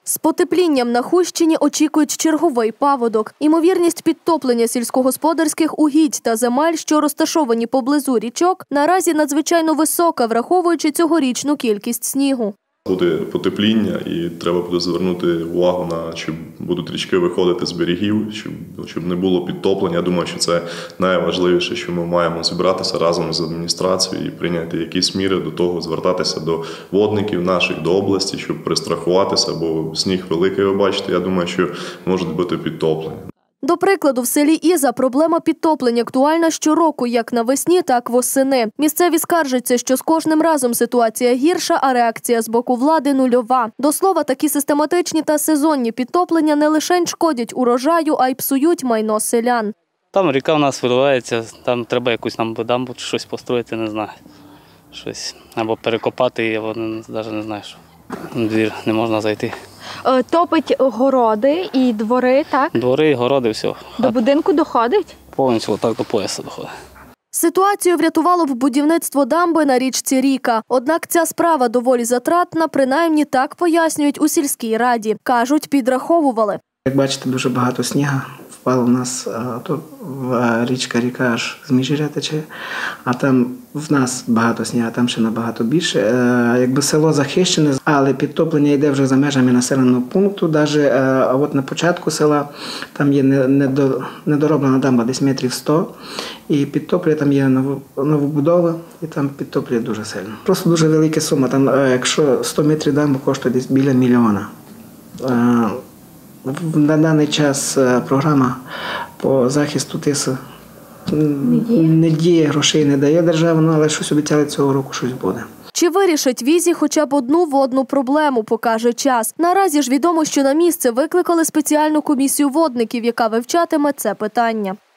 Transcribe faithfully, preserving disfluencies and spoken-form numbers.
З потеплінням на Хустщині очікують черговий паводок. Імовірність підтоплення сільськогосподарських угідь та земель, що розташовані поблизу річок, наразі надзвичайно висока, враховуючи цьогорічну кількість снігу. Буде потепління і треба буде звернути увагу на, чи будуть річки виходити з берегів, щоб, щоб не було підтоплення. Я думаю, що це найважливіше, що ми маємо зібратися разом з адміністрацією і прийняти якісь міри до того, звертатися до водників наших, до області, щоб пристрахуватися, бо сніг великий, ви бачите, я думаю, що можуть бути підтоплення. До прикладу, в селі Іза проблема підтоплень актуальна щороку, як навесні, так восени. Місцеві скаржаться, що з кожним разом ситуація гірша, а реакція з боку влади нульова. До слова, такі систематичні та сезонні підтоплення не лише шкодять урожаю, а й псують майно селян. Там ріка в нас виливається, там треба якусь нам дамбу чи щось построїти, не знаю. Щось. Або перекопати її, або навіть не знаю, що. На двір не можна зайти. Топить городи і двори, так? Двори, городи, все. До будинку доходить? Повністю так до пояса доходить. Ситуацію врятувало б будівництво дамби на річці Ріка. Однак ця справа доволі затратна, принаймні так пояснюють у сільській раді. Кажуть, підраховували. Як бачите, дуже багато снігу впало у нас, тут річка Ріка аж з Міжгір'я тече, а там в нас багато снігу, а там ще набагато більше. Якби село захищене, але підтоплення йде вже за межами населеного пункту. Навіть а от на початку села там є недороблена дамба, десь метрів сто, і підтоплює, там є новобудови, і там підтоплює дуже сильно. Просто дуже велика сума, там якщо сто метрів дамби коштує десь біля мільйона. На даний час програма по захисту тису не діє, грошей не дає держава, але щось обіцяли цього року, щось буде. Чи вирішить в Ізі хоча б одну водну проблему, покаже час. Наразі ж відомо, що на місце викликали спеціальну комісію водників, яка вивчатиме це питання.